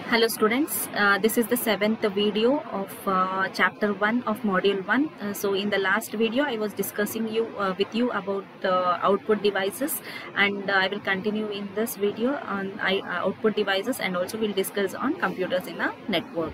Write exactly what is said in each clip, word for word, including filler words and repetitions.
Hello students, uh, this is the seventh video of uh, chapter one of module one. Uh, so in the last video I was discussing you uh, with you about uh, output devices, and uh, I will continue in this video on I, uh, output devices, and also we'll discuss on computers in a network.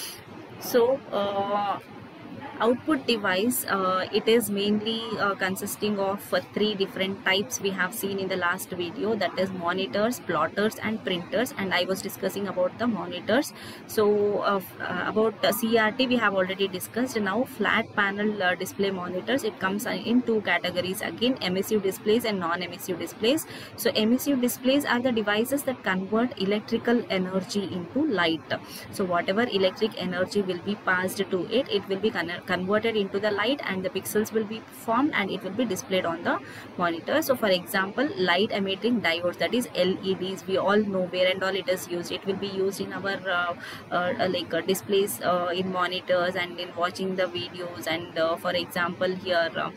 So uh, output device, uh, it is mainly uh, consisting of uh, three different types we have seen in the last video, that is monitors, plotters and printers, and I was discussing about the monitors. So uh, uh, about uh, C R T we have already discussed. Now flat panel uh, display monitors, it comes in two categories again, emissive displays and non-emissive displays. So emissive displays are the devices that convert electrical energy into light. So whatever electric energy will be passed to it, it will be con converted into the light, and the pixels will be formed and it will be displayed on the monitor. So for example, light emitting diodes, that is L E Ds, we all know where and all it is used. It will be used in our uh, uh, like uh, displays uh, in monitors and in watching the videos, and uh, for example here uh,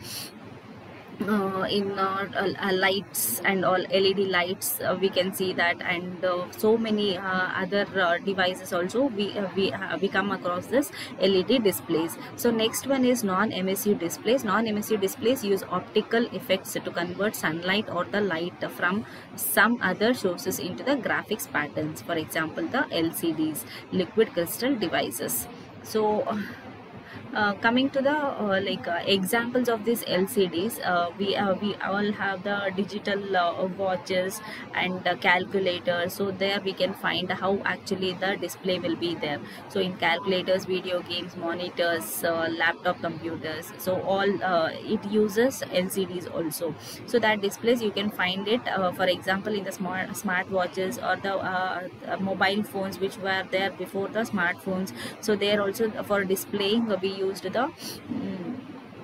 Uh, in uh, uh, lights and all L E D lights, uh, we can see that, and uh, so many uh, other uh, devices also we uh, we uh, we come across this L E D displays. So next one is non-emissive displays. Non-emissive displays use optical effects to convert sunlight or the light from some other sources into the graphics patterns. For example, the L C Ds, liquid crystal devices. So uh, Uh, coming to the uh, like uh, examples of these L C Ds, uh, we uh, we all have the digital uh, watches and uh, calculators. So there we can find how actually the display will be there. So in calculators, video games, monitors, uh, laptop computers, so all uh, it uses L C Ds also. So that displays you can find it uh, for example in the smart smart watches or the uh, mobile phones which were there before the smartphones. So there also for displaying uh, we used the um,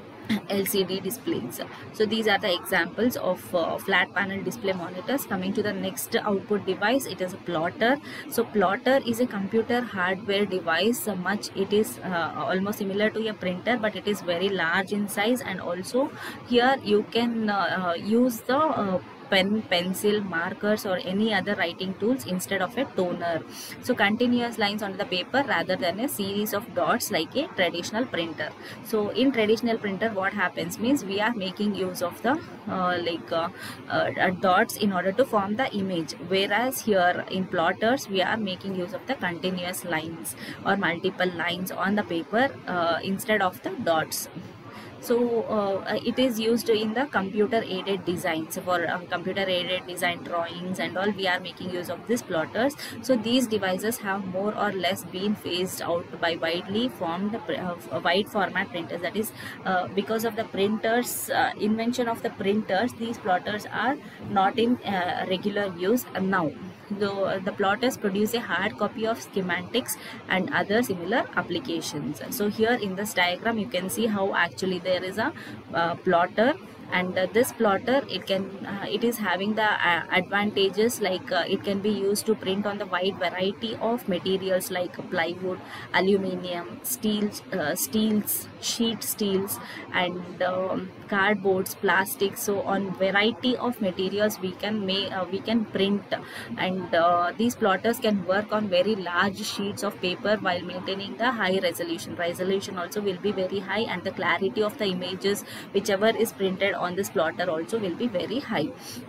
L C D displays. So these are the examples of uh, flat panel display monitors. Coming to the next output device, it is a plotter. So plotter is a computer hardware device. So much it is uh, almost similar to a printer, but it is very large in size, and also here you can uh, uh, use the uh, pen, pencil, markers or any other writing tools instead of a toner. So continuous lines on the paper rather than a series of dots like a traditional printer. So in traditional printer what happens means we are making use of the uh, like uh, uh, dots in order to form the image, whereas here in plotters we are making use of the continuous lines or multiple lines on the paper uh, instead of the dots. So uh, it is used in the computer aided designs. For uh, computer aided design drawings and all, we are making use of these plotters. So these devices have more or less been phased out by widely formed uh, wide format printers. That is uh, because of the printers uh, invention of the printers, these plotters are not in uh, regular use now. The, the plotters produce a hard copy of schematics and other similar applications. So here in this diagram you can see how actually there is a uh, plotter, and uh, this plotter it can uh, it is having the uh, advantages like uh, it can be used to print on the wide variety of materials like plywood, aluminium, steels, uh, steels, sheet steels, and um, cardboards, plastic. So on variety of materials we can make uh, we can print, and uh, these plotters can work on very large sheets of paper while maintaining the high resolution. Resolution also will be very high, and the clarity of the images whichever is printed on this plotter also will be very high.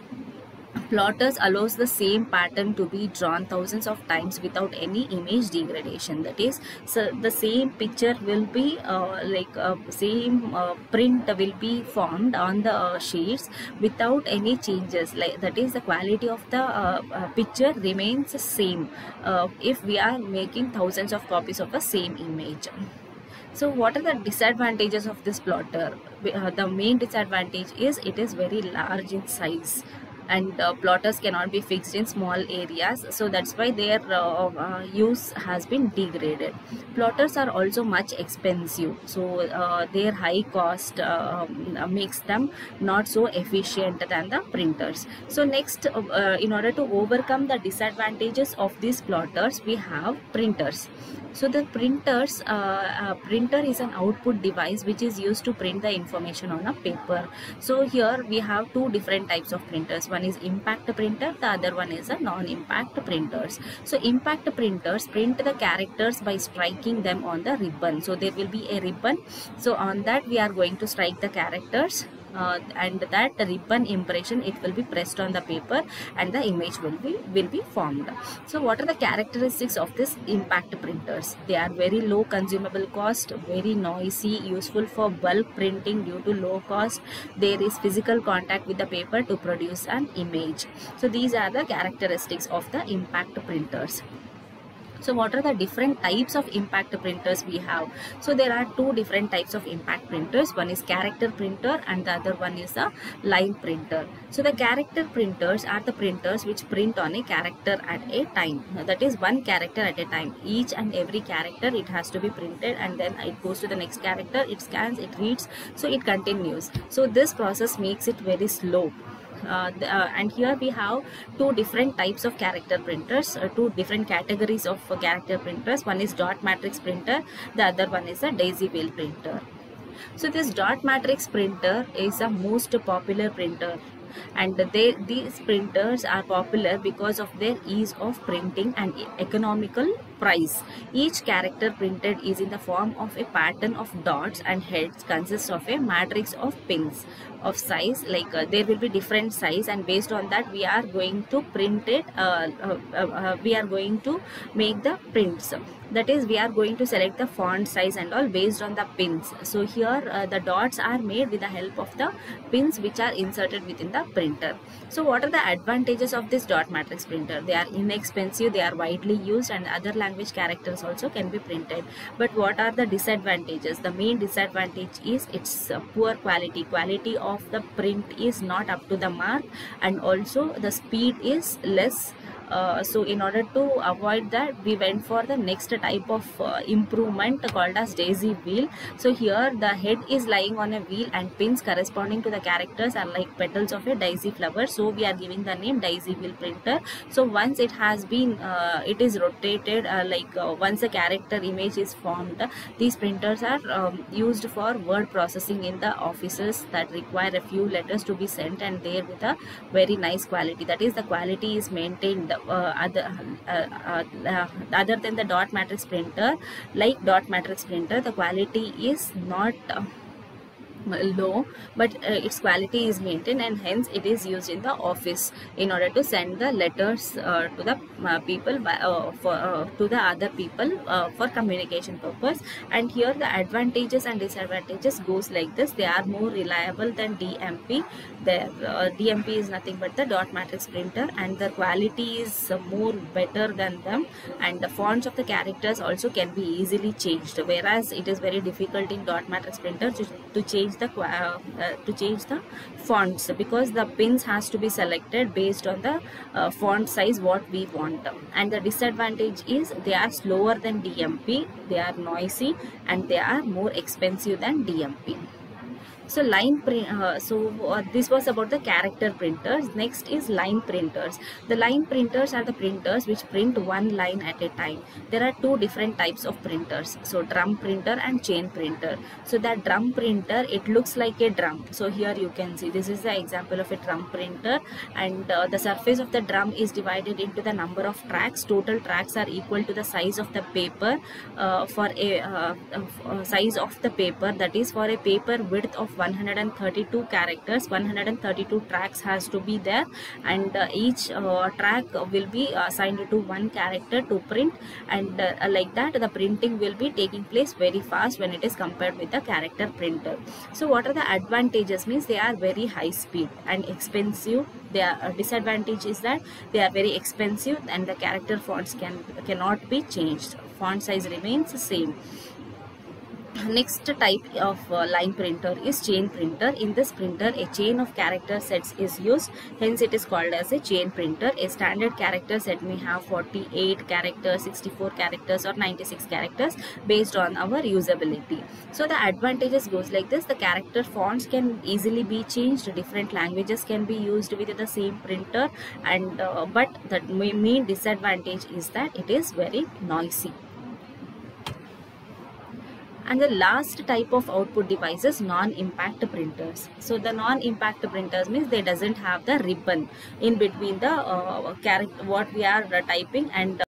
Plotters allows the same pattern to be drawn thousands of times without any image degradation. That is, so the same picture will be uh, like uh, same uh, print will be formed on the uh, sheets without any changes. Like that is, the quality of the uh, uh, picture remains the same uh, if we are making thousands of copies of the same image. So what are the disadvantages of this plotter? Uh, the main disadvantage is it is very large in size, and uh, plotters cannot be fixed in small areas, so that's why their uh, uh, use has been degraded. Plotters are also much expensive, so uh, their high cost uh, makes them not so efficient than the printers. So next, uh, in order to overcome the disadvantages of these plotters, we have printers. So the printers, uh, uh, printer is an output device which is used to print the information on a paper. So here we have two different types of printers. One One is impact printer, the other one is a non-impact printers. So impact printers print the characters by striking them on the ribbon. So there will be a ribbon, so on that we are going to strike the characters, uh, and that ribbon impression, it will be pressed on the paper and the image will be will be formed. So what are the characteristics of this impact printers? They are very low consumable cost, very noisy, useful for bulk printing due to low cost. There is physical contact with the paper to produce an image. So these are the characteristics of the impact printers. So what are the different types of impact printers we have? So there are two different types of impact printers. One is character printer and the other one is a line printer. So the character printers are the printers which print on a character at a time. That is one character at a time. Each and every character, it has to be printed and then it goes to the next character, it scans, it reads, so it continues. So this process makes it very slow. Uh, the, uh, and here we have two different types of character printers, uh, two different categories of uh, character printers. One is dot matrix printer, the other one is a daisy wheel printer. So this dot matrix printer is a most popular printer, and they, these printers are popular because of their ease of printing and economical price. Each character printed is in the form of a pattern of dots and heads, consists of a matrix of pins of size, like uh, there will be different size, and based on that we are going to print it, uh, uh, uh, we are going to make the prints. That is, we are going to select the font size and all based on the pins. So here uh, the dots are made with the help of the pins which are inserted within the printer. So what are the advantages of this dot matrix printer? They are inexpensive, they are widely used, and other language characters also can be printed. But what are the disadvantages? The main disadvantage is its uh, poor quality. Quality of the print is not up to the mark, and also the speed is less. Uh, so in order to avoid that, we went for the next type of uh, improvement called as daisy wheel. So here the head is lying on a wheel and pins corresponding to the characters are like petals of a daisy flower. So we are giving the name daisy wheel printer. So once it has been, uh, it is rotated, uh, like uh, once a character image is formed, these printers are um, used for word processing in the offices that require a few letters to be sent, and there with a very nice quality. That is, the quality is maintained. Uh, other uh, uh, uh, other than the dot matrix printer, like dot matrix printer, the quality is not uh, low, but uh, its quality is maintained, and hence it is used in the office in order to send the letters uh, to the uh, people by, uh, for uh, to the other people uh, for communication purpose. And here the advantages and disadvantages goes like this. They are more reliable than D M P. The uh, D M P is nothing but the dot matrix printer, and the quality is uh, more better than them, and the fonts of the characters also can be easily changed, whereas it is very difficult in dot matrix printer to, to change the uh, uh, to change the fonts, because the pins has to be selected based on the uh, font size what we want. And the disadvantage is they are slower than D M P, they are noisy, and they are more expensive than D M P. So line print. Uh, so uh, this was about the character printers. Next is line printers. The line printers are the printers which print one line at a time. There are two different types of printers. So drum printer and chain printer. So that drum printer, it looks like a drum. So here you can see this is the example of a drum printer, and uh, the surface of the drum is divided into the number of tracks. Total tracks are equal to the size of the paper uh, for a uh, uh, size of the paper. That is, for a paper width of one hundred thirty-two characters, one hundred thirty-two tracks has to be there, and uh, each uh, track will be assigned to one character to print, and uh, like that the printing will be taking place very fast when it is compared with the character printer. So what are the advantages? Means they are very high speed and expensive. Their uh, disadvantage is that they are very expensive, and the character fonts can cannot be changed. Font size remains the same. Next type of uh, line printer is chain printer. In this printer, a chain of character sets is used, hence it is called as a chain printer. A standard character set may have forty-eight characters, sixty-four characters, or ninety-six characters based on our usability. So the advantages goes like this. The character fonts can easily be changed, different languages can be used with the same printer, and uh, but the main disadvantage is that it is very noisy. And the last type of output device is non-impact printers. So the non-impact printers means they doesn't have the ribbon in between the uh, character what we are uh, typing and